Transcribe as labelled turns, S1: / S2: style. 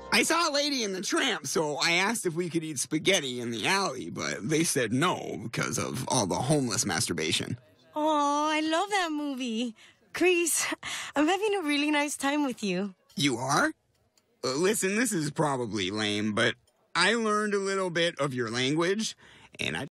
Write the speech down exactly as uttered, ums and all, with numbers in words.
S1: I saw a lady in the Tramp, so I asked if we could eat spaghetti in the alley, but they said no because of all the homeless masturbation.
S2: Oh, I love that movie. Chris, I'm having a really nice time with you.
S1: You are? Uh, listen, this is probably lame, but I learned a little bit of your language, and I